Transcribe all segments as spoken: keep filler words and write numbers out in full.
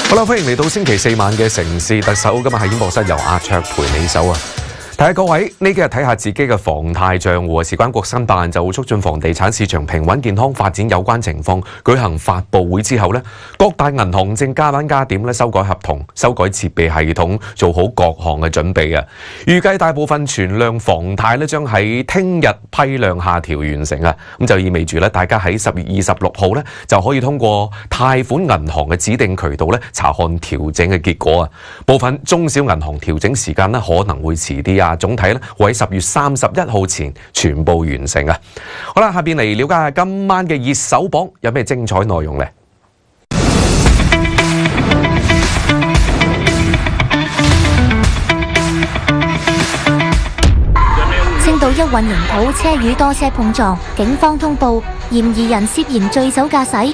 好啦，歡迎嚟到星期四晚嘅城市特首，今日喺演播室由阿卓陪你手啊！睇下各位呢幾日睇下自己嘅房貸帳戶，事關國新辦就會促進房地產市場平穩健康發展有關情況舉行發佈會之後呢，各大銀行正加班加點咧修改合同、修改設備系統，做好各項嘅準備啊！預計大部分存量房貸咧將喺聽日批量下調完成啊！咁就意味住咧，大家喺十月二十六號咧就可以通過貸款銀行嘅指定渠道咧查看調整嘅結果啊！部分中小銀行調整時間咧可能會遲啲啊！總體咧會喺十月三十一號前全部完成啊！好啦，下邊嚟了解下今晚嘅熱搜榜有咩精彩內容呢？ 青島一運營土車與多車碰撞，警方通報嫌疑人涉嫌醉酒駕駛。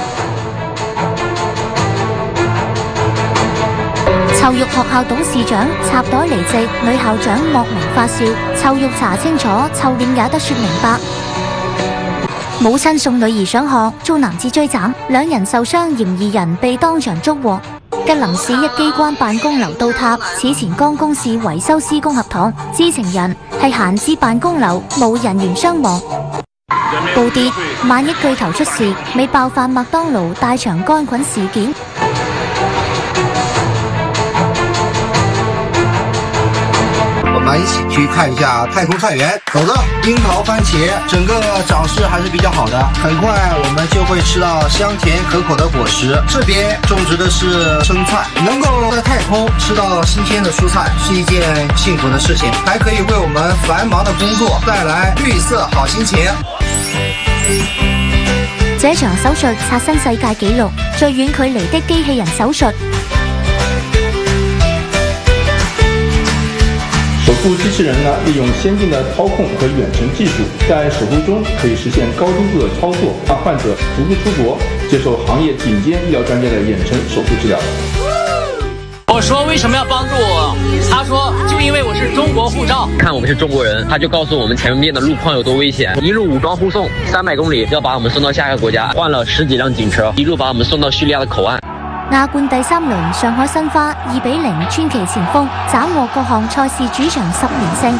臭肉學校董事長插袋離席，女校長莫名發笑。臭肉查清楚，臭臉也得說明白。母親送女兒上學，遭男子追斬，兩人受傷，嫌疑人被當場捉獲。吉林市一機關辦公樓倒塌，此前剛公示維修施工合同，知情人係閒置辦公樓，冇人員傷亡。暴跌，萬億巨頭出事，未爆發麥當勞大腸桿菌事件。 我们一起去看一下太空菜园。走的樱桃、番茄，整个长势还是比较好的。很快我们就会吃到香甜可口的果实。这边种植的是生菜，能够在太空吃到新鮮的蔬菜，是一件幸福的事情，還可以為我們繁忙的工作帶來綠色好心情。 這場手術刷新世界紀錄，最遠距離的機器人手術。 手術機器人呢，利用先進的操控和遠程技術，在手術中可以實現高精度的操作，讓患者足不出國，接受行業頂尖醫療專家的遠程手術治療。 我說為什麼要幫助我？他說就因為我是中國護照， 看我們是中國人，他就告訴我們前面的路況有多危險，一路武裝護送，三百公里要把我們送到下一個國家，換了十幾輛警車，一路把我們送到敘利亞的口岸。 亞冠第三輪，上海申花二比零川崎前鋒，斬獲各項賽事主場十連勝。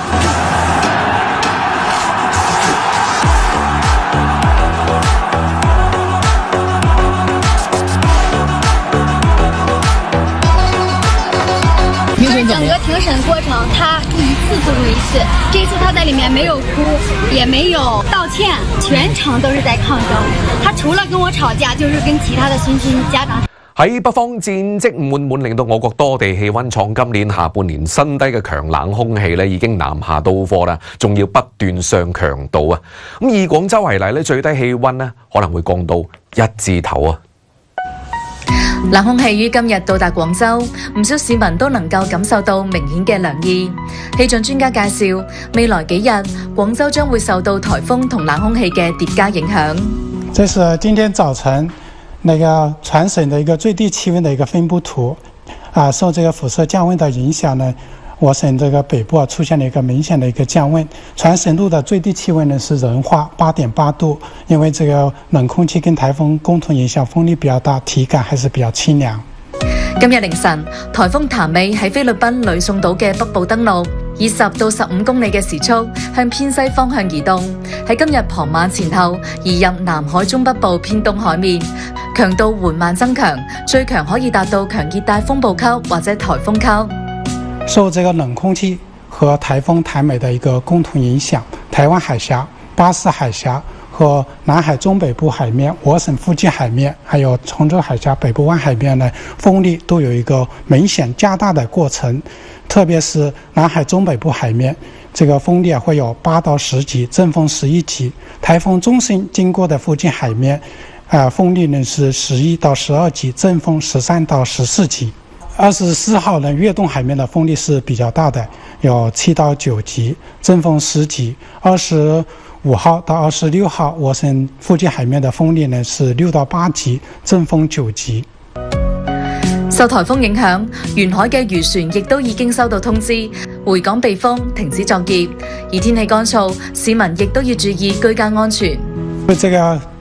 就是整個庭審過程，他一次不如一次。這次他在裡面沒有哭，也沒有道歉，全程都是在抗爭。他除了跟我吵架，就是跟其他的新興家長。 喺北方戰績滿滿，令到我國多地氣溫創今年下半年新低嘅強冷空氣咧，已經南下到貨啦，仲要不斷上強度啊！咁以廣州為例咧，最低氣溫咧可能會降到一字頭啊！ 冷空氣於今日到達廣州，唔少市民都能夠感受到明顯嘅涼意。氣象專家介紹，未來幾日廣州將會受到颱風同冷空氣嘅疊加影響。 這是今天早晨那個全省的一個最低氣溫的一個分布圖，啊，受這個輻射降溫的影響呢，我省這個北部啊出現了一個明顯的一個降溫，全省路的最低氣溫呢是仁化八點八度，因為這個冷空氣跟颱風共同影響，風力比較大，體感還是比較清涼。 今日凌晨，颱風譚美喺菲律賓呂宋島嘅北部登陸，以十到十五公里嘅時速向偏西方向移動，喺今日傍晚前後移入南海中北部偏東海面，強度緩慢增強，最強可以達到強熱帶風暴級或者颱風級。 受這個冷空氣和颱風譚美的一個共同影響，台灣海峽、巴士海峽和南海中北部海面、我省附近海面，還有崇州海峽北部灣海面呢，風力都有一個明顯加大的過程。特別是南海中北部海面，這個風力會有八到十級，陣風十一級。颱風中心經過的附近海面，呃，風力呢是十一到十二級，陣風十三到十四級。二十四號呢，粵東海面的風力是比較大的，有七到九級，陣風十級。二十五號到二十六號，我省附近海面的風力呢是六到八級，陣風九級。 受颱風影響，沿海嘅漁船亦都已經收到通知，回港避風，停止作業。而天氣乾燥，市民亦都要注意居家安全。 這個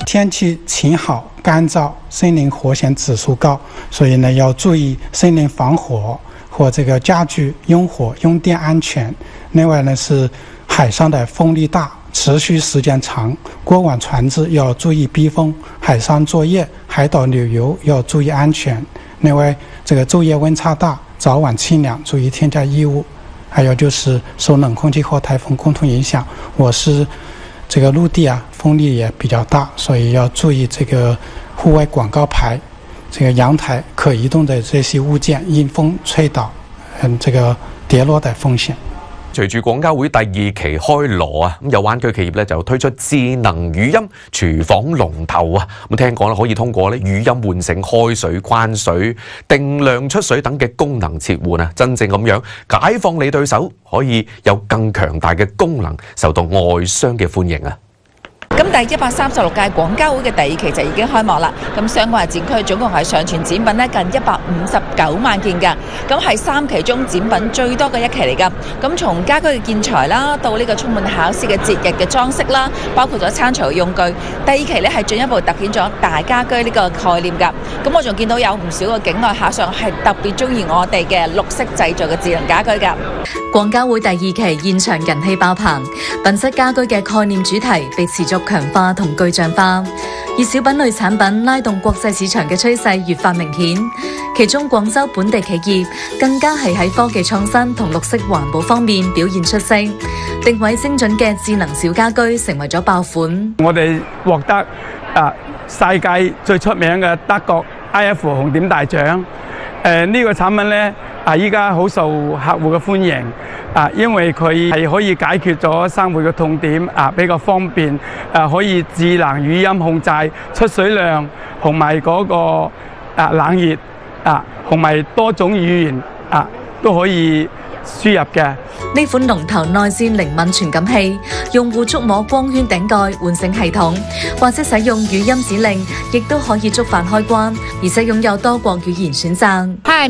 天氣晴好、乾燥，森林火險指數高，所以呢要注意森林防火和這個家居用火用電安全。另外呢是海上的風力大，持續時間長，過往船隻要注意避風，海上作業、海島旅遊要注意安全。另外這個晝夜溫差大，早晚清涼，注意添加衣物。還有就是受冷空氣和颱風共同影響，我是這個陸地啊，風力也比較大，所以要注意這個戶外廣告牌、這個陽台可移動的這些物件因風吹倒，嗯，這個跌落的風險。 隨住廣交會第二期開鑼啊，咁有灣區企業咧就推出智能語音廚房龍頭啊，咁聽講咧可以通過咧語音喚醒開水、關水、定量出水等嘅功能切換啊，真正咁樣解放你對手，可以有更強大嘅功能，受到外商嘅歡迎啊！ 咁第一百三十六屆廣交會嘅第二期就已經開幕啦。咁相關嘅展區總共係上傳展品咧近一百五十九萬件㗎。咁係三期中展品最多嘅一期嚟㗎。咁從家居嘅建材啦，到呢個充滿巧思嘅節日嘅裝飾啦，包括咗餐廚用具。第二期咧係進一步突顯咗大家居呢個概念㗎。咁我仲見到有唔少嘅境內客商係特別中意我哋嘅綠色製造嘅智能家居㗎。 廣交會第二期現場人氣爆棚，品質家居嘅概念主題被持續強化同具象化，以小品類產品拉動國際市場嘅趨勢越發明顯。其中廣州本地企業更加係喺科技創新同綠色環保方面表現出色，定位精準嘅智能小家居成為咗爆款。 我哋獲得啊世界最出名嘅德國 I F 紅點大獎。誒、呃、呢、這個產品呢，啊依家好受客戶嘅歡迎。啊，因為佢係可以解決咗生活嘅痛點，啊比較方便，啊可以智能語音控制出水量，同埋嗰個啊冷熱，啊同埋多種語言啊都可以輸入嘅。 呢款龍頭內線靈敏傳感器，用戶觸摸光圈頂蓋喚醒系統，或者使用語音指令，亦都可以觸發開關，而且擁有多國語言選擇。 Hi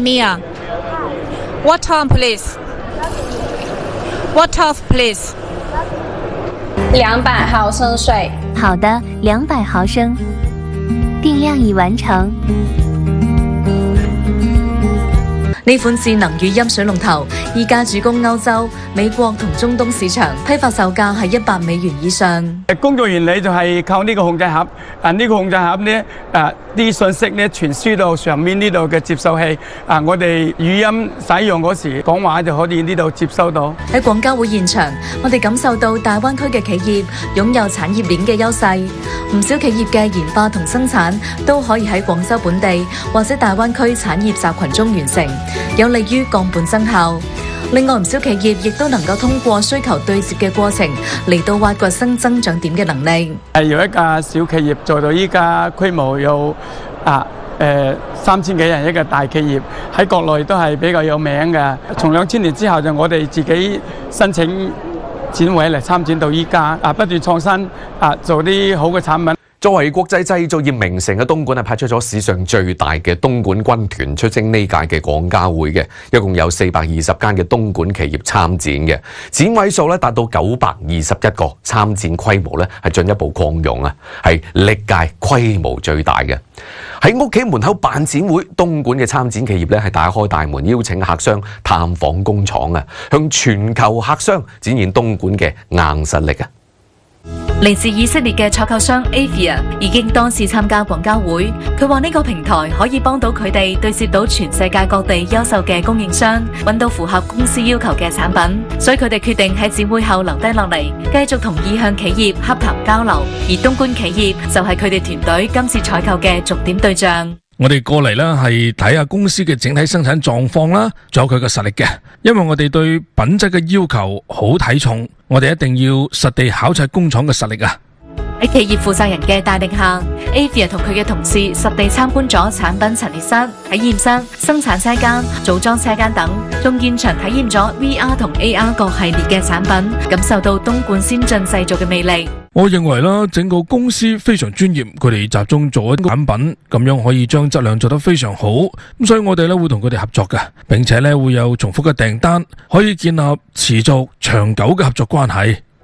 Mia，What time please？What off, please？ 兩百毫升水。 好的，兩百毫升。定量已完成。 呢款智能語音水龍頭，依家主攻歐洲、美國同中東市場，批發售價係一百美元以上。 工作原理就係靠呢個控制盒，啊呢、這個控制盒呢，啊啲信息呢傳輸到上面呢度嘅接收器，啊我哋語音使用嗰時講話就可以呢度接收到。 喺廣交會現場，我哋感受到大灣區嘅企業擁有產業鏈嘅優勢，唔少企業嘅研發同生產都可以喺廣州本地或者大灣區產業集群中完成，有利於降本增效。另外唔少企業亦都能夠通過需求對接嘅過程嚟到挖掘新增長點嘅能力。 係由一家小企業做到依家規模有啊誒三千幾人一個大企業，喺國內都係比較有名嘅。從兩千年之後就我哋自己申請展會嚟參展到依家，啊不斷創新啊做啲好嘅產品。 作為國際製造業名城嘅東莞係派出咗史上最大嘅東莞軍團出征呢屆嘅廣交會嘅，一共有四百二十間嘅東莞企業參展嘅，展位數咧達到九百二十一個，參展規模咧係進一步擴容啊，係歷屆規模最大嘅。喺屋企門口辦展會，東莞嘅參展企業咧係打開大門，邀請客商探訪工廠啊，向全球客商展現東莞嘅硬實力啊！ 嚟自以色列嘅採購商 Avia 已經多次參加廣交會，佢話呢個平台可以幫到佢哋對接到全世界各地優秀嘅供應商，揾到符合公司要求嘅產品，所以佢哋決定喺展會後留低落嚟，繼續同意向企業洽談交流，而東莞企業就係佢哋團隊今次採購嘅重點對象。 我哋過嚟啦，係睇下公司嘅整體生產狀況啦，仲有佢嘅實力嘅。因為我哋對品質嘅要求好睇重，我哋一定要實地考察工廠嘅實力啊！ 喺企業負責人嘅帶領下 ，Avia 同佢嘅同事實地參觀咗產品陳列室、體驗室、生產車間、組裝車間等，仲現場體驗咗 V R 同 A R 各系列嘅產品，感受到東莞先進製造嘅魅力。 我認為啦，整個公司非常專業，佢哋集中做一個產品，咁樣可以將質量做得非常好。咁所以我哋咧會同佢哋合作嘅，並且咧會有重複嘅訂單，可以建立持續長久嘅合作關係。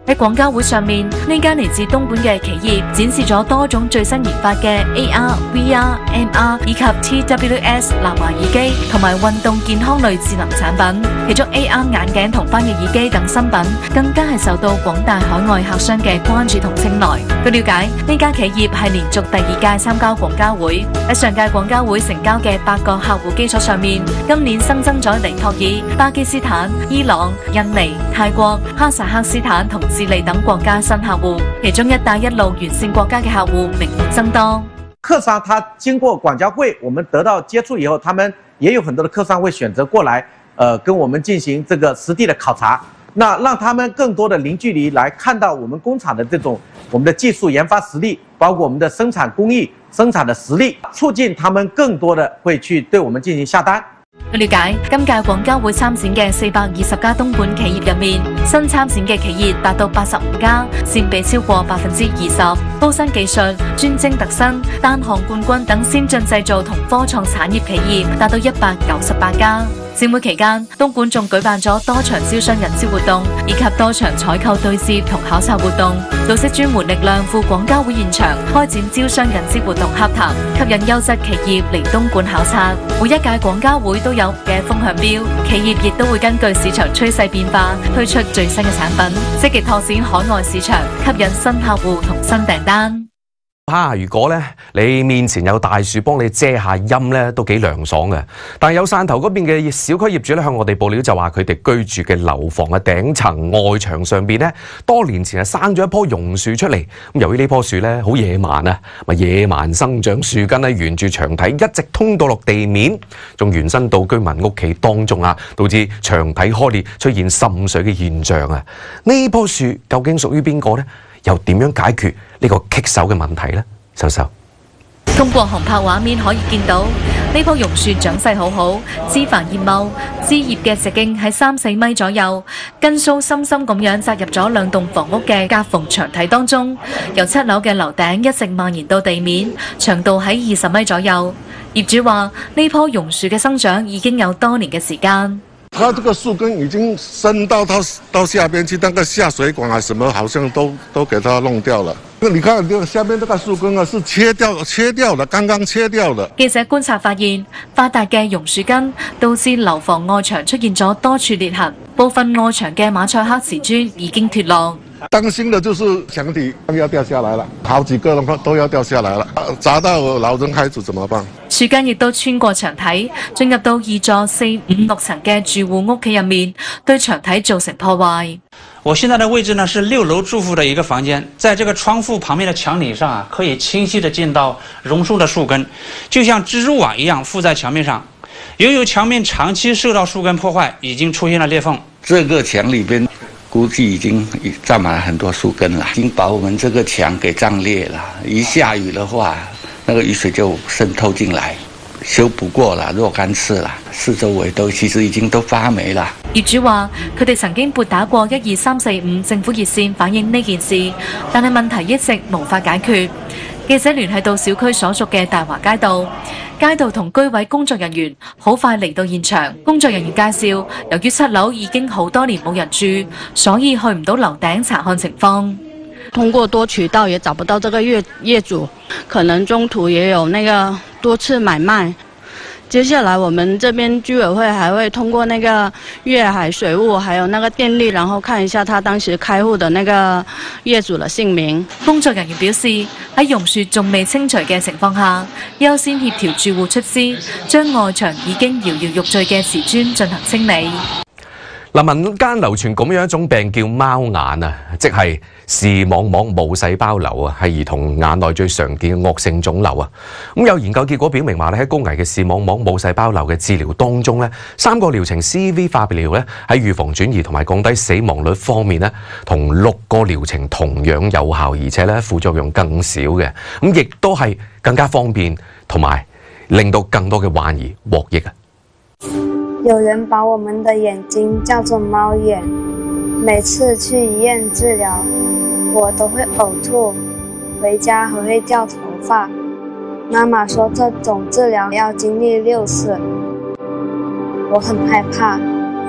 喺廣交會上面，呢間嚟自東莞嘅企業展示咗多種最新研發嘅 A R、V R、M R 以及 T W S 藍牙耳機同埋運動健康類智能產品，其中 A R 眼鏡同翻譯耳機等新品，更加係受到廣大海外客商嘅關注同青睞。據了解，呢間企業係連續第二屆參加廣交會，喺上屆廣交會成交嘅八個客戶基礎上面，今年新增咗尼泊爾、巴基斯坦、伊朗、印尼、泰國、哈薩克斯坦同智利等國家新客戶，其中一帶一路沿線國家嘅客戶明顯增多。 客商他經過廣交會，我們得到接觸以後，他們也有很多的客商會選擇過來，呃，跟我們進行這個實地的考察，那讓他們更多的零距離來看到我們工廠的這種我們的技術研發實力，包括我們的生產工藝、生產的實力，促進他們更多的會去對我們進行下單。 據了解，今屆廣交會參展嘅四百二十家東莞企業入面，新參展嘅企業達到八十五家，佔比超過百分之二十。高新技術、專精特新、單項冠軍等先進製造同科創產業企業達到一百九十八家。展會期間，東莞仲舉辦咗多場招商引資活動，以及多場採購對接同考察活動，組織專門力量赴廣交會現場開展招商引資活動洽談，吸引優質企業嚟東莞考察。每一屆廣交會都有嘅風向標，企業亦都會根據市場趨勢變化推出最新嘅產品，積極拓展海外市場，吸引新客戶同新訂單。 啊！如果咧你面前有大樹幫你遮下陰咧，都幾涼爽嘅。但係有汕頭嗰邊嘅小區業主咧向我哋報料就話，佢哋居住嘅樓房嘅頂層外牆上邊咧，多年前係生咗一棵榕樹出嚟。咁由於呢棵樹咧好野蠻啊，咪野蠻生長樹根咧沿住牆體一直通到落地面，仲延伸到居民屋企當中啊，導致牆體開裂，出現滲水嘅現象啊！呢棵樹究竟屬於邊個呢？又點樣解決呢個棘手嘅問題呢？收收。 通過航拍畫面可以見到，呢棵榕樹長勢好好，枝繁葉茂，枝葉嘅直徑喺三四米左右，根鬚深深咁樣扎入咗兩棟房屋嘅夾縫牆體當中，由七樓嘅樓頂一直蔓延到地面，長度喺二十米左右。業主話：呢棵榕樹嘅生長已經有多年嘅時間。 它這個樹根已經伸到到到下邊去，那個下水管啊什麼，好像都都給它弄掉了。你看這個下面這個樹根啊，是切掉切掉的，剛剛切掉的。 記者觀察發現，發達嘅榕樹根導致樓房外牆出現咗多處裂痕，部分外牆嘅馬賽克瓷磚已經脫落。 擔心的就是牆體要掉下來了，好幾個都要掉下來了，砸到老人孩子怎麼辦？ 樹根亦都穿過牆體，進入到二座四五六層嘅住戶屋企入面，對牆體造成破壞。 我現在的位置呢是六樓住戶的一個房間，在這個窗戶旁邊的牆體上啊，可以清晰地見到榕樹的樹根，就像蜘蛛網一樣附在牆面上。由於牆面長期受到樹根破壞，已經出現了裂縫。 這個牆裏邊估計已經佔滿了很多樹根了，已經把我們這個牆給脹裂了。一下雨的話，那個雨水就滲透進來，修補過了若干次了，四周圍都其實已經都發霉了。 業主話：佢哋曾經撥打過一二三四五政府熱線反映呢件事，但係問題一直無法解決。記者聯繫到小區所屬嘅大華街道，街道同居委工作人員好快嚟到現場。工作人員介紹，由於七樓已經好多年冇人住，所以去唔到樓頂查看情況。 通過多渠道也找不到這個業業主，可能中途也有那個多次買賣。接下來我們這邊居委會還會通過那個粵海水務還有那個電力，然後看一下他當時開戶的那個業主的姓名。 工作人員表示，喺榕樹仲未清除嘅情況下，優先協調住戶出資，將外牆已經搖搖欲墜嘅瓷磚進行清理。 嗱，民間流傳咁樣一種病叫貓眼啊，即係視網膜母細胞瘤啊，係兒童眼內最常見嘅惡性腫瘤啊。咁有研究結果表明話咧，喺高危嘅視網膜母細胞瘤嘅治療當中咧，三個療程 C V 化療咧喺預防轉移同埋降低死亡率方面咧，同六個療程同樣有效，而且咧副作用更少嘅。咁亦都係更加方便，同埋令到更多嘅患兒獲益啊！ 有人把我們的眼睛叫做貓眼，每次去醫院治療，我都會嘔吐，回家還會掉頭髮。媽媽說這種治療要經歷六次，我很害怕，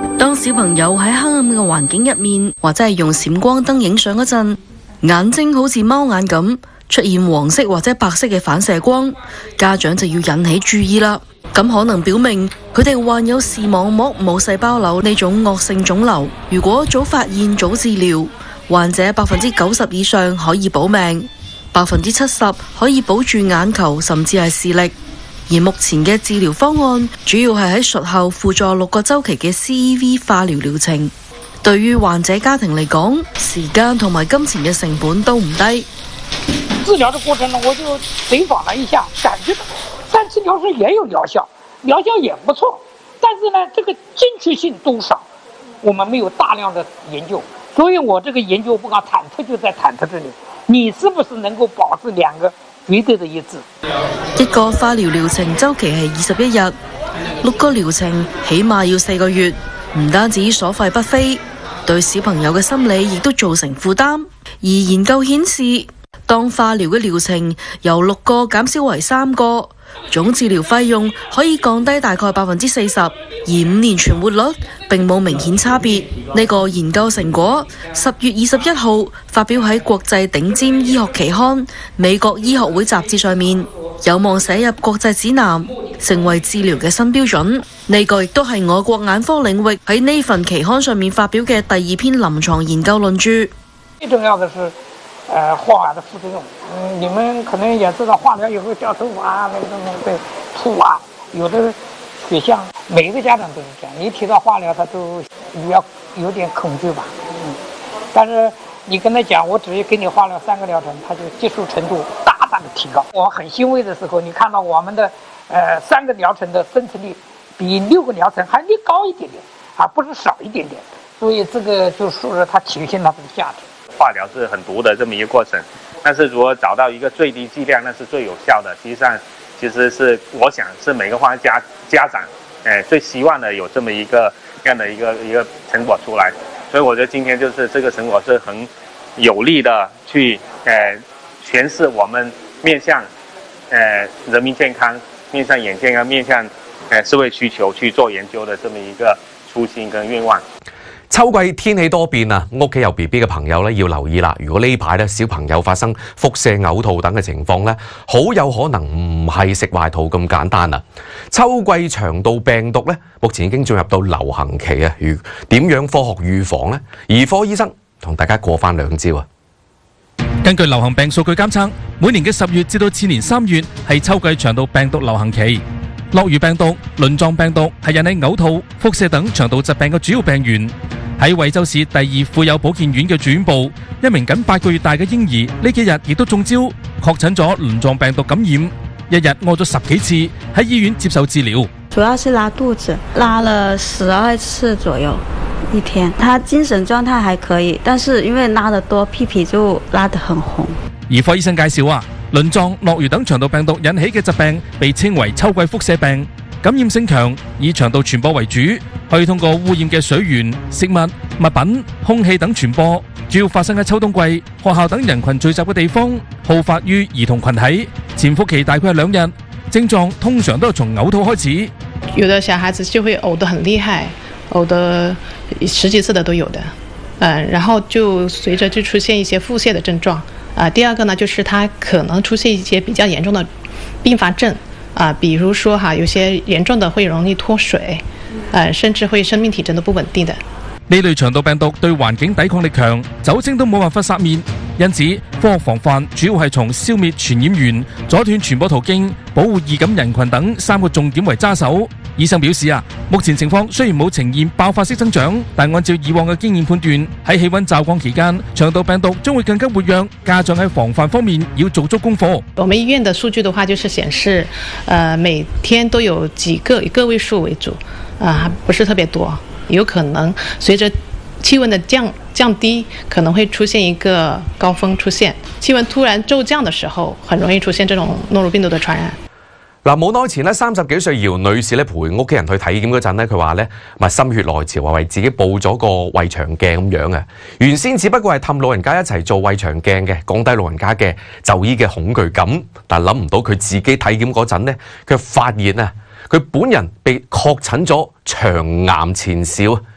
當小朋友喺黑暗嘅環境入面，或者係用閃光燈影相嗰陣，眼睛好似貓眼咁出現黃色或者白色嘅反射光，家長就要引起注意啦。咁可能表明佢哋患有視網膜母細胞瘤呢種惡性腫瘤。如果早發現早治療，患者百分之九十以上可以保命，百分之七十可以保住眼球甚至係視力。而目前嘅治療方案主要係喺術後輔助六個週期嘅 C E V 化療療程。對於患者家庭嚟講，時間同埋金錢嘅成本都唔低。 治療的過程呢，我就隨訪了一下，感覺到三次療程也有療效，療效也不錯，但是呢，這個精確性都少，我們沒有大量的研究，所以我這個研究不敢忐忑，就在忐忑這裡，你是不是能夠保持兩個絕對的一致？ 一個化療療程週期係二十一日，六個療程起碼要四個月，唔單止所費不菲，對小朋友嘅心理亦都造成負擔。而研究顯示，當化療嘅療程由六個減少為三個，總治療費用可以降低大概百分之四十，而五年存活率並冇明顯差別。呢個研究成果十月二十一號發表喺國際頂尖醫學期刊《美國醫學會雜誌》上面，有望寫入國際指南，成為治療嘅新標準。呢個亦都係我國眼科領域喺呢份期刊上面發表嘅第二篇臨床研究論著。 最重要的是呃，化療的副作用，嗯，你們可能也知道，化療以後掉頭髮啊，那個那個對，吐啊，有的血象，每個家長都是這樣。你提到化療，他都比較有點恐懼吧，嗯。但是你跟他講，我只給你化療三個療程，他就接受程度大大的提高。我很欣慰的時候，你看到我們的呃三個療程的生存率比六個療程還略高一點點，而不是少一點點。所以這個就說了它體現它的價值。 化療是很毒的這麼一個過程，但是如果找到一個最低劑量，那是最有效的。實際上，其實是我想是每個患者家家長，誒最希望的有這麼一個這樣的一個一個成果出來。所以我覺得今天就是這個成果是很有力的去誒詮釋我們面向誒人民健康、面向眼健康、面向誒社會需求去做研究的這麼一個初心跟願望。 秋季天氣多變啊，屋企有 B B 嘅朋友咧要留意啦。如果呢排咧小朋友發生腹瀉、嘔吐等嘅情況咧，好有可能唔係食壞肚咁簡單啊。秋季腸道病毒咧，目前已經進入到流行期啊。如點樣科學預防呢？兒科醫生同大家過翻兩招啊。 根據流行病數據監測，每年嘅十月至到次年三月係秋季腸道病毒流行期。諾如病毒、輪狀病毒係引起嘔吐、腹瀉等腸道疾病嘅主要病源。喺惠州市第二婦幼保健院嘅住院部，一名僅八個月大嘅嬰兒呢幾日亦都中招，確診咗輪狀病毒感染，一日屙咗十幾次，喺醫院接受治療。 主要是拉肚子，拉了十二次左右一天。他精神狀態還可以，但是因為拉得多，屁屁就拉得很紅。 兒科醫生介紹啊，輪狀、諾如等腸道病毒引起嘅疾病被稱為秋季腹瀉病。感染性強，以腸道傳播為主，可以通過污染嘅水源、食物、物品、空氣等傳播。主要發生喺秋冬季，學校等人群聚集嘅地方，好發於兒童群體。潛伏期大概係兩日，症狀通常都係從嘔吐開始。 有的小孩子就會嘔得很厲害，嘔得十幾次的都有的，嗯，然後就隨着就出現一些腹瀉的症狀。啊，第二個呢，就是它可能出現一些比較嚴重的併發症。啊，比如說哈，有些嚴重的會容易脫水，呃，甚至會生命體徵都不穩定的。 呢類腸道病毒對環境抵抗力強，酒精都冇辦法殺滅，因此科學防範主要係從消滅傳染源、阻斷傳播途徑、保護易感人群等三個重點為揸手。醫生表示啊，目前情況雖然冇呈現爆發式增長，但按照以往嘅經驗判斷，喺氣溫驟降期間，腸道病毒將會更加活躍。家長喺防範方面要做足功課。 我們醫院的數據的話，就是顯示，呃，每天都有幾個以個位數為主，啊、呃，不是特別多，有可能隨着氣溫的降降低，可能會出現一個高峰出現。氣溫突然驟降的時候，很容易出現這種諾如病毒的傳染。 嗱，冇耐前咧，三十幾歲姚女士咧陪屋企人去體檢嗰陣咧，佢話咧咪心血來潮，話為自己報咗個胃腸鏡咁樣啊。原先只不過係氹老人家一齊做胃腸鏡嘅，降低老人家嘅就醫嘅恐懼感。但係諗唔到佢自己體檢嗰陣咧，佢發現啊，佢本人被確診咗腸癌前兆。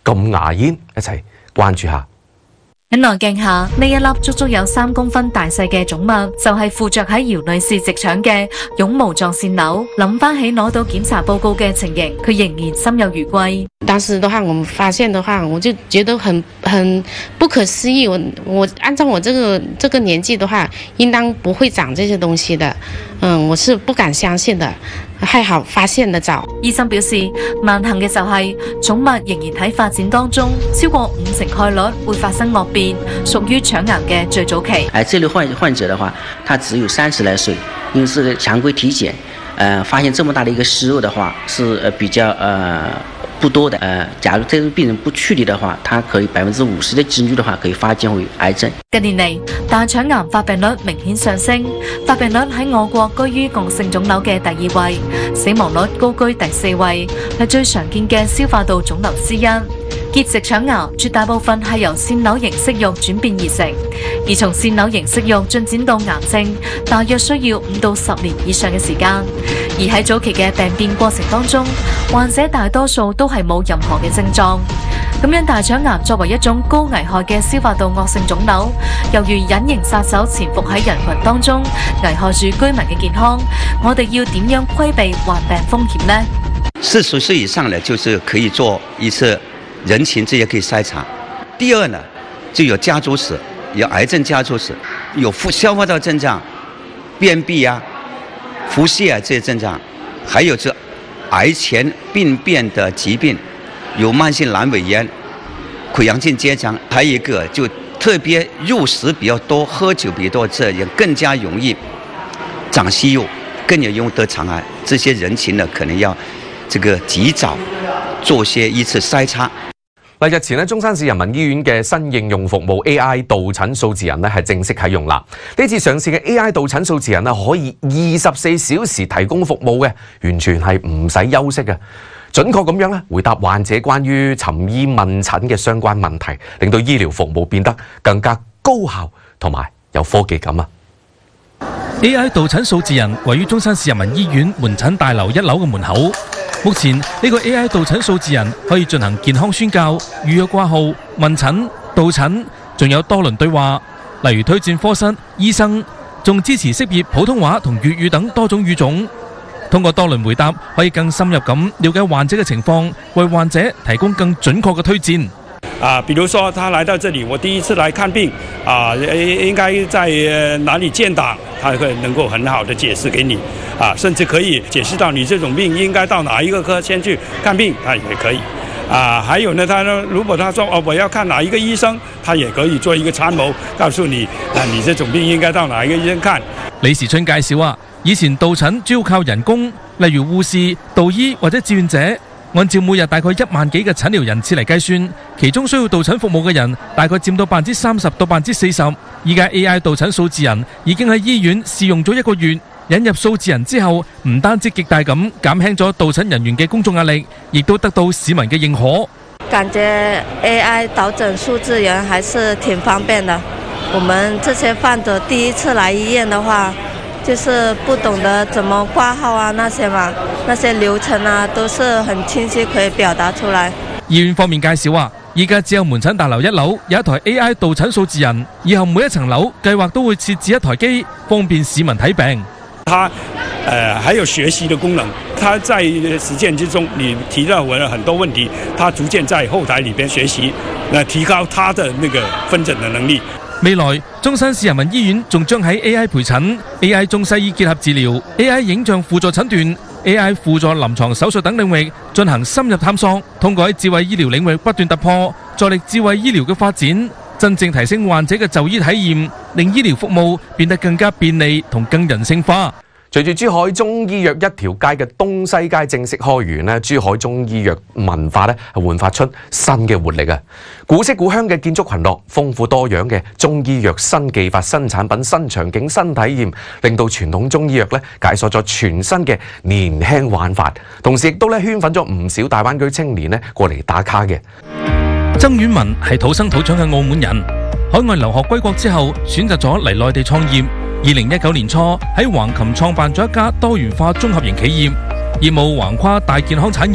咁牙煙，一齊關注下。 喺內鏡下，呢一粒足足有三公分大細嘅腫物，就係附着喺姚女士直腸嘅絨毛狀腺瘤。諗翻起攞到檢查報告嘅情形，佢仍然心有餘悸。 當時的話，我們發現的話，我就覺得很很不可思議。我我按照我這個這個年紀的話，應當不會長這些東西的。嗯，我是不敢相信的。還好發現得早。 醫生表示，萬幸嘅就係腫物仍然喺發展當中，超過五成概率會發生惡變，屬於腸癌嘅最早期。 哎，這類患患者的話，他只有三十來歲，因為是常規體檢，呃，發現這麼大的一個息肉的話，是呃比較呃不多的。呃，假如這個病人不處理的話，他可以百分之五十的幾率的話，可以發展為癌症。 近年嚟，大腸癌發病率明顯上升，發病率喺我國居於共性腫瘤嘅第二位，死亡率高居第四位，係最常見嘅消化道腫瘤之一。結直腸癌絕大部分係由腺瘤型息肉轉變而成，而從腺瘤型息肉進展到癌症，大約需要五到十年以上嘅時間。而喺早期嘅病變過程當中，患者大多數都係冇任何嘅症狀。咁樣大腸癌作為一種高危害嘅消化道惡性腫瘤，猶如隱形殺手潛伏喺人群當中，危害住居民嘅健康。我哋要點樣規避患病風險呢？ 四十歲以上呢，就是可以做一次人群這些可以篩查。第二呢，就有家族史，有癌症家族史，有消化道症狀、便秘啊、腹瀉啊這些症狀，還有這癌前病變的疾病，有慢性闌尾炎、潰瘍性結腸，還有一個就特別肉食比較多、喝酒比較多，這也更加容易長息肉，更有容易得腸癌。這些人群呢，可能要這個及早做些一次篩查。 嗱，日前咧，中山市人民醫院嘅新應用服務 A I 導診數字人咧係正式啟用啦。呢次上市嘅 A I 導診數字人咧可以二十四小時提供服務嘅，完全係唔使休息嘅，準確咁樣咧回答患者關於尋醫問診嘅相關問題，令到醫療服務變得更加高效同埋有科技感啊！ A I 導診數字人位於中山市人民醫院門診大樓一樓嘅門口。目前呢個 A I 導診數字人可以進行健康宣教、預約掛號、問診、導診，仲有多輪對話，例如推薦科室、醫生，仲支持識別普通話同粵語等多種語種。通過多輪回答，可以更深入咁了解患者嘅情況，為患者提供更準確嘅推薦。 啊，比如說他來到這裡，我第一次來看病，啊，應該在哪裡建檔，他會能夠很好的解釋給你，啊，甚至可以解釋到你這種病應該到哪一個科先去看病，他也可以，啊，還有呢，他呢，如果他說哦我要看哪一個醫生，他也可以做一個參謀，告訴你，啊，你這種病應該到哪一個醫生看。 李時春介紹啊，以前導診主要靠人工，例如護士、導醫或者志願者。按照每日大概一萬幾嘅診療人次嚟計算，其中需要導診服務嘅人大概佔到百分之三十到百分之四十。依家 A I 導診數字人已經喺醫院試用咗一個月，引入數字人之後，唔單止極大咁減輕咗導診人員嘅工作壓力，亦都得到市民嘅認可。 感覺 A I 導診數字人還是挺方便的。我們這些患者第一次來醫院的話，就是不懂得怎麼掛號啊，那些嘛，那些流程啊，都是很清晰可以表達出來。 醫院方面介紹啊，依家只有門診大樓一樓有一台 A I 導診數字人，以後每一層樓計劃都會設置一台機，方便市民睇病。 它，呃，還有學習的功能，它在實踐之中，你提到我很多問題，它逐漸在後台裏邊學習，那提高它的那個分診的能力。 未來，中山市人民醫院仲將喺 A I 陪診、A I 中西醫結合治療、A I 影像輔助診斷、A I 輔助臨床手術等領域進行深入探索，通過喺智慧醫療領域不斷突破，助力智慧醫療嘅發展，真正提升患者嘅就醫體驗，令醫療服務變得更加便利同更人性化。 隨住珠海中醫藥一條街嘅東西街正式開園咧，珠海中醫藥文化咧係煥發出新嘅活力啊！古色古香嘅建築群落，豐富多樣嘅中醫藥新技法、新產品、新場景、新體驗，令到傳統中醫藥咧解鎖咗全新嘅年輕玩法，同時亦都咧圈粉咗唔少大灣區青年咧過嚟打卡嘅。 曾婉文係土生土長嘅澳門人，海外留學歸國之後，選擇咗嚟內地創業。二零一九年初喺橫琴創辦咗一家多元化綜合型企業，業務橫跨大健康產業、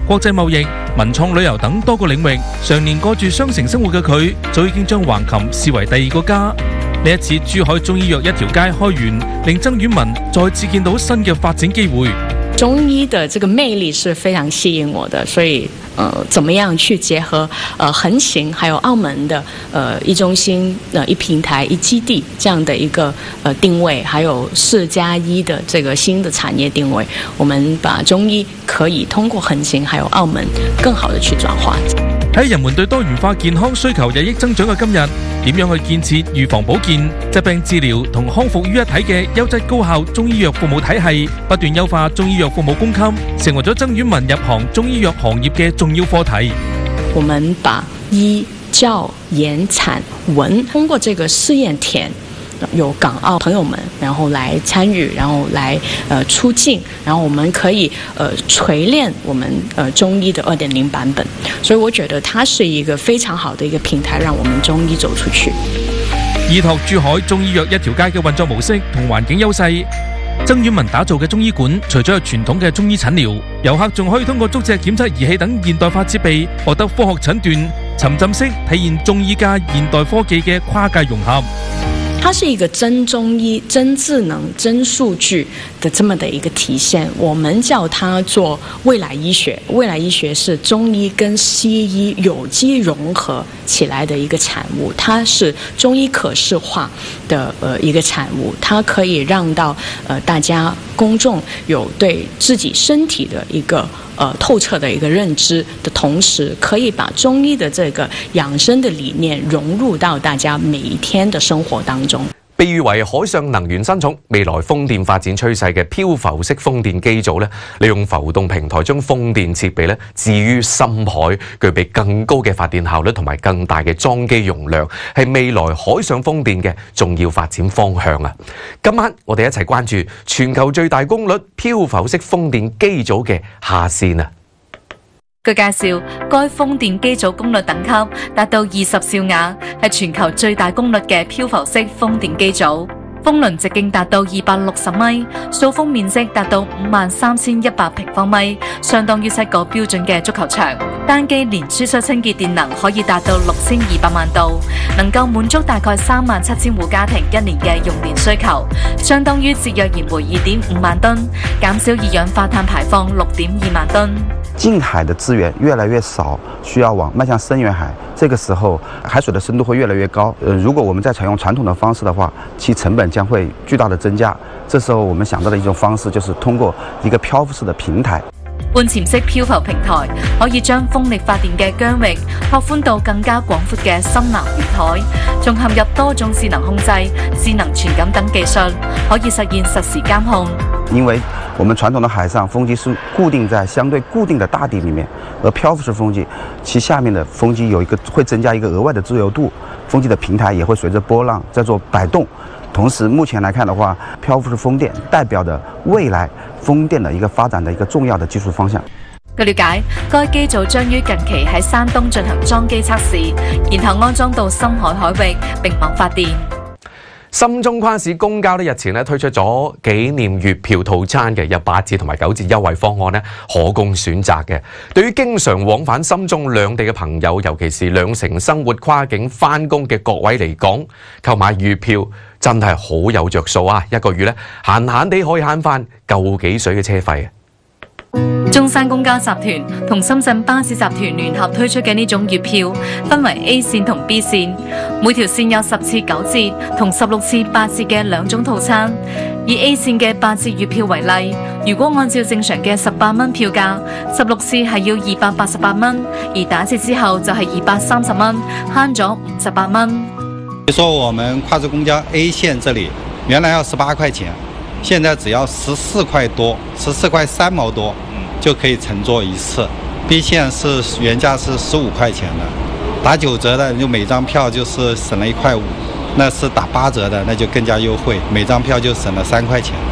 國際貿易、文創旅遊等多個領域，常年過住雙城生活嘅佢，早已經將橫琴視為第二個家。呢一次珠海中醫藥一條街開園，令曾婉文再次見到新嘅發展機會。 中醫的這個魅力是非常吸引我的，所以呃，怎麼樣去結合呃橫琴還有澳門的呃一中心、呃一平台、一基地這樣的一個呃定位，還有四加一的這個新的產業定位，我們把中醫可以通過橫琴還有澳門更好的去轉化。 喺人們對多元化健康需求日益增長嘅今日，點樣去建設預防保健、疾病治療同康復於一體嘅優質高效中醫藥服務體系，不斷優化中醫藥服務供給，成為咗曾婉文入行中醫藥行業嘅重要課題。 我們把醫教研產文通過這個試驗田，有港澳朋友們，然後來參與，然後來呃出境，然後我們可以呃錘煉我們呃中醫的二點零版本，所以我覺得它是一個非常好的一個平台，讓我們中醫走出去。 依託珠海中醫藥一條街嘅運作模式同環境優勢，曾婉文打造嘅中醫館，除咗有傳統嘅中醫診療，遊客仲可以通過足跡檢測儀器等現代化設備，獲得科學診斷，沉浸式體現中醫加現代科技嘅跨界融合。 它是一個真中醫、真智能、真數據的這麼的一個體現，我們叫它做未來醫學。未來醫學是中醫跟西醫有機融合起來的一個產物，它是中醫可視化的呃一個產物，它可以讓到呃大家公眾有對自己身體的一個呃透徹的一個認知的同時，可以把中醫的這個養生的理念融入到大家每一天的生活當中。 被譽為海上能源新寵、未來風電發展趨勢嘅漂浮式風電機組咧，利用浮動平台將風電設備咧置於深海，具備更高嘅發電效率同埋更大嘅裝機容量，係未來海上風電嘅重要發展方向啊！今晚我哋一齊關注全球最大功率漂浮式風電機組嘅下線啊！ 據介紹，該風電機組功率等級達到二十兆瓦，係全球最大功率嘅漂浮式風電機組。風輪直徑達到二百六十米，掃風面積達到五萬三千一百平方米，相當於七個標準嘅足球場。單機年輸出清潔電能可以達到六千二百萬度，能夠滿足大概三萬七千戶家庭一年嘅用電需求，相當於節約燃煤二點五萬噸，減少二氧化碳排放六點二萬噸。 近海的資源越來越少，需要往邁向深遠海。這個時候，海水的深度會越來越高。呃，如果我們再採用傳統的方式的話，其成本將會巨大的增加。這時候，我們想到的一種方式就是通過一個漂浮式的平台。 半潛式漂浮平台可以將風力發電嘅疆域拓寬到更加廣闊嘅深藍沿海，仲嵌入多種智能控制、智能傳感等技術，可以實現實時監控。 因為我們傳統的海上風機是固定在相對固定的大地裡面，而漂浮式風機其下面的風機有一個會增加一個額外的自由度，風機的平台也會隨着波浪在做擺動。同時，目前來看的話，漂浮式風電代表的未來風電的一個發展的一個重要的技術方向。 據了解，該機組將於近期喺山東進行裝機測試，然後安裝到深海海域並網發電。 深中跨市公交咧日前咧推出咗紀念月票套餐嘅，有八折同埋九折優惠方案咧可供選擇嘅。對於經常往返深中兩地嘅朋友，尤其是兩城生活跨境返工嘅各位嚟講，購買月票真係好有着數啊！一個月咧閒閒地可以慳翻夠幾水嘅車費啊！ 中山公交集團同深圳巴士集團聯合推出嘅呢種月票，分為 A 線同 B 線，每條線有十次九折同十六次八折嘅兩種套餐。以 A 線嘅八折月票為例，如果按照正常嘅十八蚊票價，十六次係要二百八十八蚊，而打折之後就係二百三十蚊，慳咗五十八蚊。 比如說我們跨市公交 A 線這裡原來要十八塊錢，現在只要十四塊多，十四塊三毛多就可以乘坐一次。B 線是原價是十五塊錢的，打九折的就每張票就是省了一塊五，那是打八折的那就更加優惠，每張票就省了三塊錢。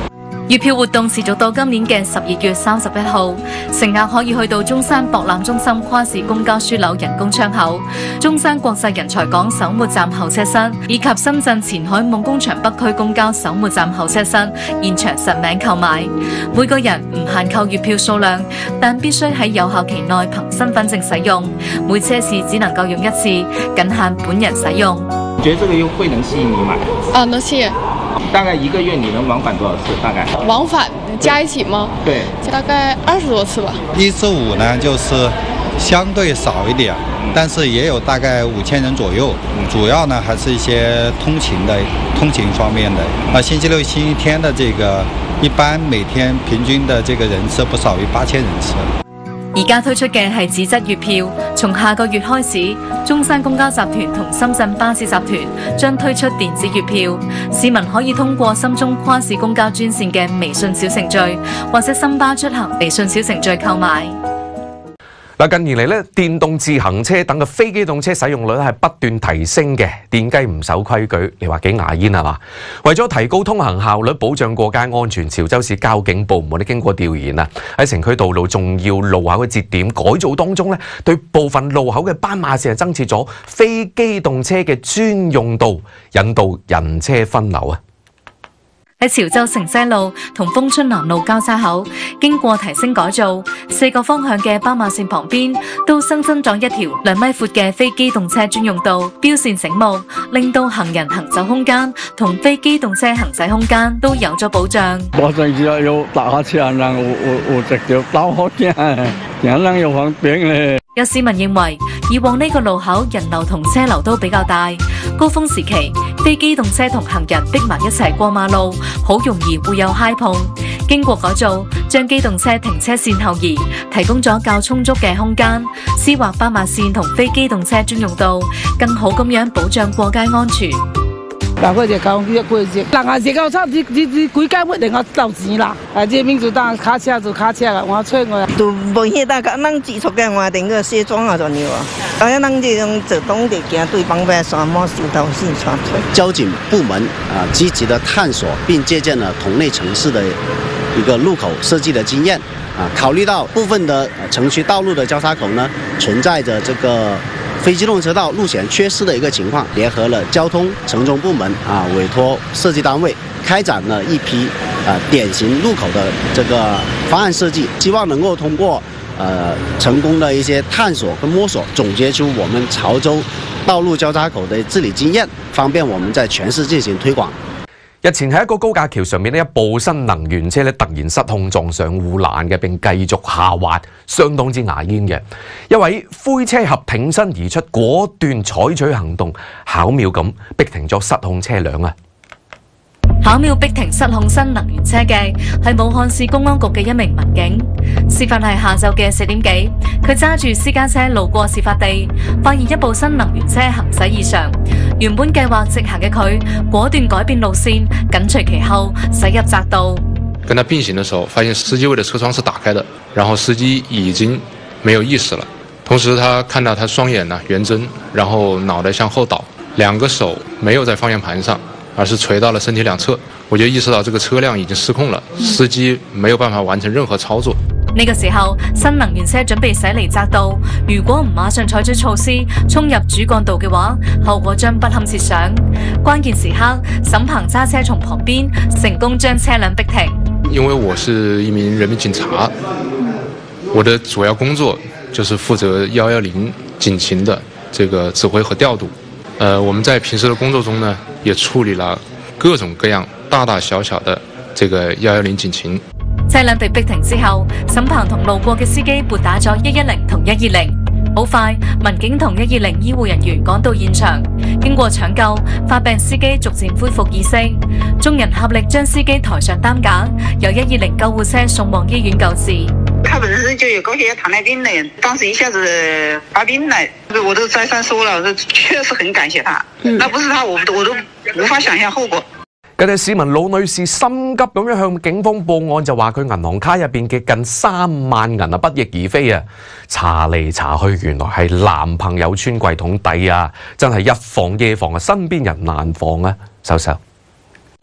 月票活動持續到今年嘅十二月三十一號，乘客可以去到中山博覽中心跨市公交樞紐人工窗口、中山國際人才港首末站候車室以及深圳前海夢工場北區公交首末站候車室現場實名購買。每個人唔限購月票數量，但必須喺有效期內憑身份證使用。每車次只能夠用一次，僅限本人使用。 覺得這個優惠能吸引你買？ 啊，能吸引。 大概一個月你能往返多少次？大概往返加一起嗎？ 對， 大概二十多次吧。 一至五呢，就是相對少一點，但是也有大概五千人左右。主要呢還是一些通勤的通勤方面的。啊，星期六、星期天的這個，一般每天平均的這個人次不少於八千人次。 而家推出嘅係紙質月票，從下個月開始，中山公交集團同深圳巴士集團將推出電子月票，市民可以通過深中跨市公交專線嘅微信小程序，或者深巴出行微信小程序購買。 嗱，近年嚟咧，電動自行車等嘅非機動車使用率係不斷提升嘅。電雞唔守規矩，你話幾牙煙係嘛？為咗提高通行效率、保障過街安全，潮州市交警部門咧經過調研啊，喺城區道路重要路口嘅節點改造當中咧，對部分路口嘅斑馬線係增設咗非機動車嘅專用道，引導人車分流啊！ 喺潮州城西路同豐春南路交叉口，經過提升改造，四個方向嘅斑馬線旁邊都新增咗一條兩米闊嘅非機動車專用道，標線醒目，令到行人行走空間同非機動車行駛空間都有咗保障。 我甚至有大客車人我我我直接兜開嘅，人人又方便咧。 有市民認為，以往呢個路口人流同車流都比較大，高峰時期非機動車同行人逼埋一齊過馬路，好容易會有揩碰。經過改造，將機動車停車線後移，提供咗較充足嘅空間，施劃斑馬線同非機動車專用道，更好咁樣保障過街安全。 嗱，嗰隻交一個隻，嗱啊，隻交叉，你你你幾間一定我鬥錢啦！啊，即係民主黨卡車就卡車啦，我吹我。 都冇嘢大家能接觸嘅話，定個卸妝啊，就要啊。當然能這種自動的給對方邊上網收到信傳推。 交警部門啊，積極的探索並借鑑了同類城市的一個路口設計的經驗啊，考慮到部分的城區道路的交叉口呢，存在着這個非機動車道路線缺失的一個情況，聯合了交通城中部門啊，委託設計單位開展了一批啊典型路口的這個方案設計，希望能夠通過呃成功的一些探索跟摸索，總結出我們潮州道路交叉口的治理經驗，方便我們在全市進行推廣。 日前喺一個高架橋上面呢，一部新能源車咧突然失控撞上護欄嘅，並繼續下滑，相當之牙煙嘅。一位灰車俠挺身而出，果斷採取行動，巧妙咁逼停咗失控車輛啊！ 巧妙逼停失控新能源車嘅係武漢市公安局嘅一名民警。事發係下晝嘅四點幾，佢揸住私家車路過事發地，發現一部新能源車行駛異常。原本計劃直行嘅佢，果斷改變路線，緊隨其後駛入窄道。 跟他並行的時候，發現司機位的車窗是打開的，然後司機已經沒有意識了。同時，他看到他雙眼呢圓睜，然後腦袋向後倒，兩個手沒有在方向盤上，而是垂到了身體兩側。我就意識到這個車輛已經失控了，司機沒有辦法完成任何操作。 呢個時候，新能源車準備駛離窄道，如果唔馬上採取措施衝入主幹道嘅話，後果將不堪設想。關鍵時刻，沈鵬揸車從旁邊成功將車輛逼停。 因為我是一名人民警察，我的主要工作就是負責一一零警情的這個指揮和調度。呃，我們在平時的工作中呢，也處理了各種各樣大大小小的這個一一零警情。 車輛被逼停之後，沈鵬同路過嘅司機撥打咗一一零同一二零。好快，民警同一二零醫護人員趕到現場，經過搶救，發病司機逐漸恢復意識。眾人合力將司機抬上擔架，由一二零救護車送往醫院救治。 他本身就有高血壓、糖尿病的，當時一下子發病了，我都再三說了，確實很感謝他。嗯、那不是他，我我都無法想象後果。 近日市民盧女士心急咁樣向警方報案，就話佢銀行卡入邊嘅近三萬銀啊不翼而飛啊！查嚟查去，原來係男朋友穿櫃桶底啊！真係一防夜防啊，身邊人難防啊！收收。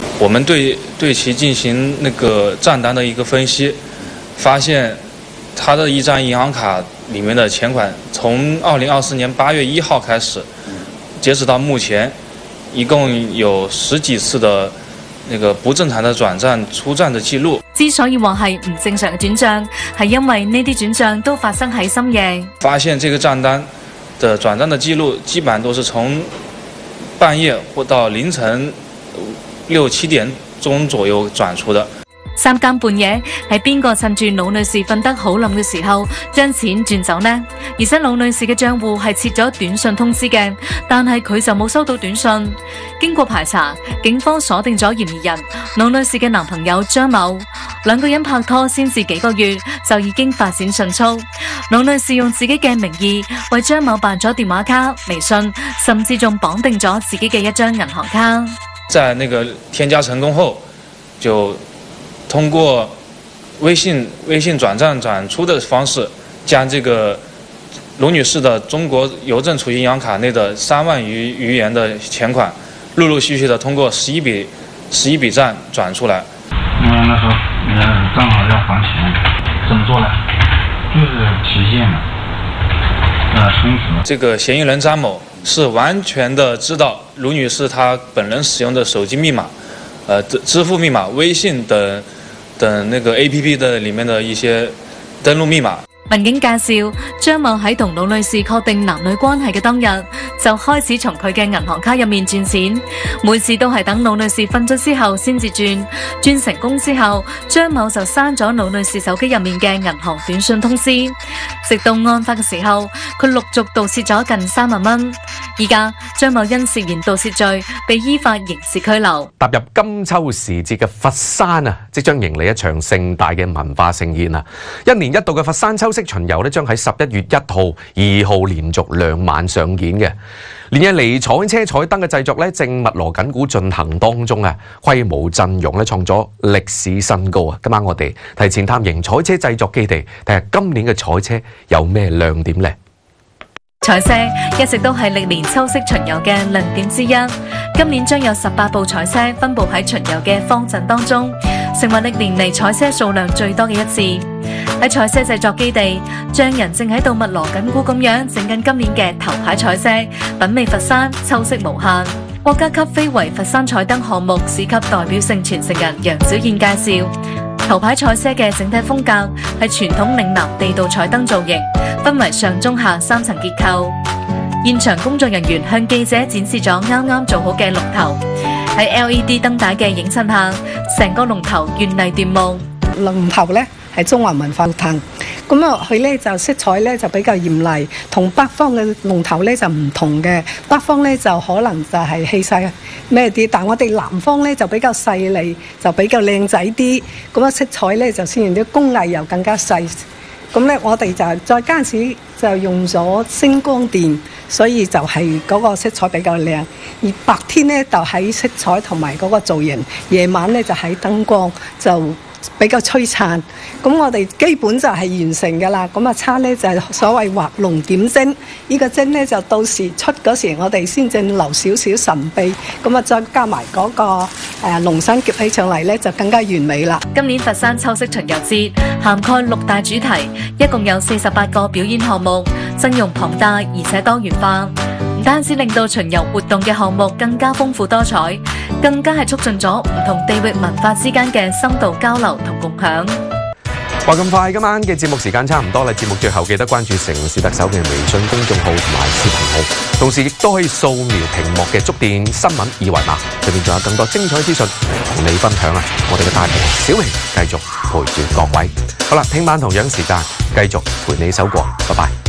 我们对对其进行那个账单的一个分析，发现他的一张银行卡里面的钱款，从二零二四年八月一號開始，截止到目前，一共有十幾次的那個不正常的轉賬出賬的記錄。 之所以話係唔正常嘅轉賬，係因為呢啲轉賬都發生喺深夜。 發現這個賬單的轉賬的記錄，基本上都是從半夜或到凌晨六七點鐘左右轉出的。 三更半夜係邊個趁住老女士瞓得好冧嘅時候將錢轉走呢？而且老女士嘅賬戶係設咗短信通知嘅，但係佢就冇收到短信。經過排查，警方鎖定咗嫌疑人老女士嘅男朋友張某，兩個人拍拖先至幾個月就已經發展迅速。老女士用自己嘅名義為張某辦咗電話卡、微信，甚至仲綁定咗自己嘅一張銀行卡。 在那個添加成功後，就通過微信微信轉賬轉出的方式，將這個盧女士的中國郵政儲蓄銀行卡內的三萬餘餘元的錢款，陸陸續續的通過十一筆十一筆賬轉出來。 因為那時候呃正好要還錢，怎麼做呢？就是提現嘛，呃充值。 這個嫌疑人張某是完全的知道盧女士她本人使用的手機密碼、呃支付密碼、微信等等那個 A P P 的裡面的一些登錄密碼。 民警介紹，張某喺同老女士確定男女關係嘅當日，就開始從佢嘅銀行卡入面轉錢，每次都係等老女士瞓咗之後先至轉。轉成功之後，張某就刪咗老女士手機入面嘅銀行短信通知。直到案發嘅時候，佢陸續盜竊咗近三萬蚊。而家張某因涉嫌盜竊罪被依法刑事拘留。 踏入金秋時節嘅佛山啊，即將迎嚟一場盛大嘅文化盛宴啊！一年一度嘅佛山秋色巡遊咧，將喺十一月一號、二號連續兩晚上演嘅。連日嚟彩車彩燈嘅製作咧，正密鑼緊鼓進行當中啊，規模陣容咧創咗歷史新高啊！今晚我哋提前探營彩車製作基地，睇下今年嘅彩車有咩亮點呢？ 彩車一直都係歷年秋色巡遊嘅亮點之一，今年將有十八部彩車分佈喺巡遊嘅方陣當中，成為歷年嚟彩車數量最多嘅一次。喺彩車製作基地，匠人正喺度密鑼緊鼓咁樣整緊今年嘅頭牌彩車，品味佛山秋色無限。國家級非遺佛山彩燈項目市級代表性傳承人楊小燕介紹，頭牌彩車嘅整體風格係傳統嶺南地道彩燈造型，分為上中下三層結構。現場工作人員向記者展示咗啱啱做好嘅龍頭，喺 L E D 燈帶嘅映襯下，成個龍頭絢麗奪目。 龍頭呢係中華文化燈，咁啊佢呢就色彩呢就比較豔麗，同北方嘅龍頭呢就唔同嘅。北方呢就可能就係氣勢咩啲，但我哋南方呢就比較細膩，就比較靚仔啲。咁啊色彩呢就雖然啲工藝又更加細，咁呢我哋就再加時就用咗星光電，所以就係嗰個色彩比較靚。而白天呢就喺色彩同埋嗰個造型，夜晚呢就喺燈光就比較璀璨。咁我哋基本就係完成㗎啦。咁啊差呢就係所謂畫龍點睛，呢個睛呢就到時出嗰時我哋先正留少少神秘。咁啊再加埋嗰個誒龍身夾起上嚟呢就更加完美啦。 今年佛山秋色巡遊節涵蓋六大主題，一共有四十八個表演項目，陣容龐大而且多元化。唔單止令到巡遊活動嘅項目更加豐富多彩，更加係促進咗唔同地域文化之間嘅深度交流同共享。 話咁快，今晚嘅節目時間差唔多啦。節目最後記得關注城市特首嘅微信公眾號同埋視頻號，同時亦都可以掃描屏幕嘅觸電新聞二維碼，裏面仲有更多精彩資訊同你分享啊！我哋嘅大屏小屏繼續陪住各位。好啦，聽晚同樣時間繼續陪你走過，拜拜。